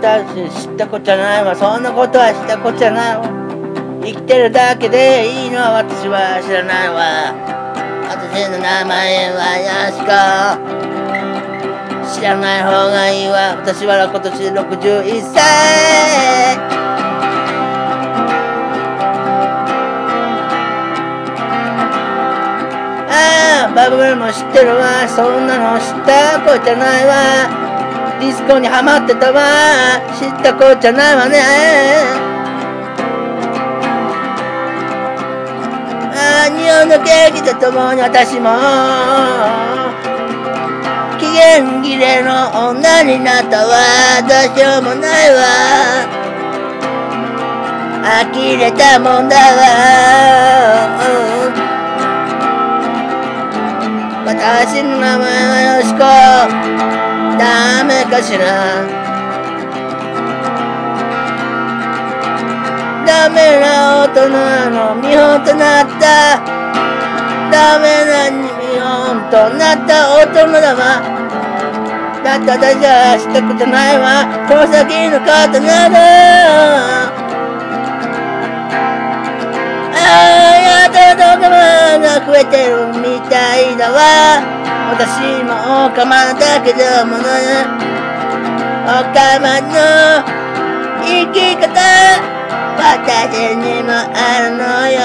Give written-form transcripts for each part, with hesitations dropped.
私知ったこっちゃないわ。そんなことは知ったこっちゃないわ。生きてるだけでいいのは私は知らないわ。私の名前はヤシコ。知らない方がいいわ。私は今年61歳。ああ、バブルも知ってるわ。そんなの知ったこっちゃないわ。ディスコにハマってたわ。知ったこっちゃないわね。ああ、日本の景気とともに私も期限切れの女になったわ。どうしようもないわ。呆れたもんだわ。私の名前はよしこ。ダメかしら。ダメな大人の見本となった。ダメな見本となった大人だわ。だって私は知ったことないわ。この先の方なら。ああ、やだ動画が増えてるみたいだわ。私もオカマだけどもね。オカマの生き方私にもあるのよ。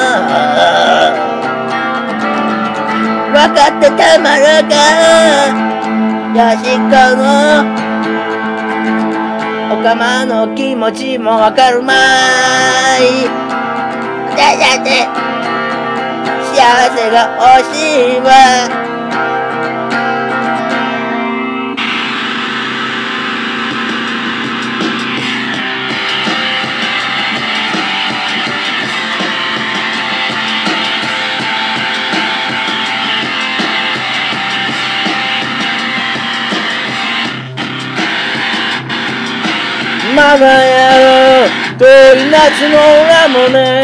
分かってたまるかよしこのオカマの気持ちも分かるまい。だって幸せが欲しいわ。まだやる遠い夏の裏もね。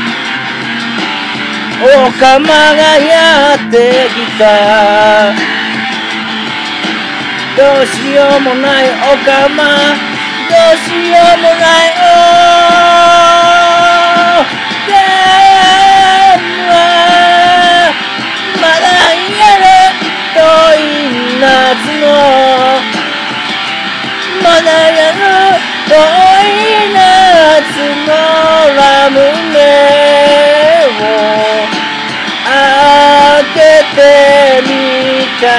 オカマがやってきた。どうしようもないオカマ。どうしようもないでもまだやる遠い夏の。まだやる遠い夏のラムネを開けてみた。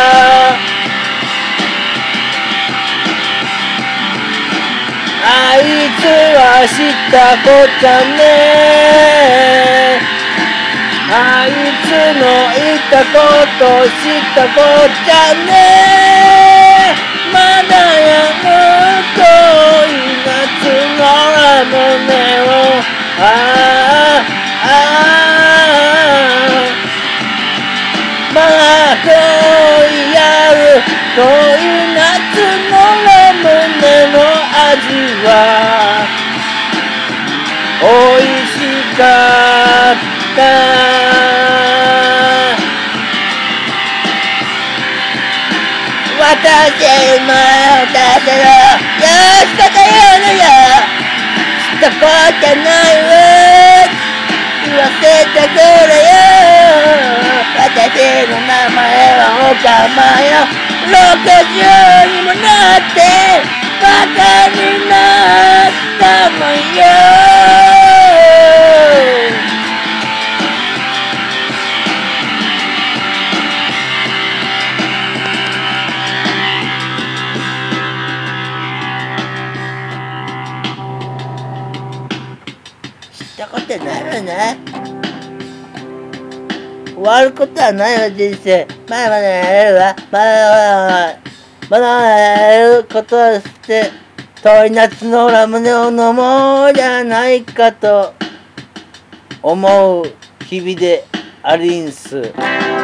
あいつは知ったこっちゃね。あいつの言ったこと知ったこっちゃね。まだやる遠い夏のラムネをまだ遠いやる遠い夏のラムネの味はおいしかった。私もだけどよしこというのよ。知ったこっちゃないわ。言わせてくれよ。私の名前はオカマよ。60にもなってバカになったのよ。知ったことないわね。終わることはないわ人生。まだまだやれるわ。まだやることをして遠い夏のラムネを飲もうじゃないかと思う日々でありんす。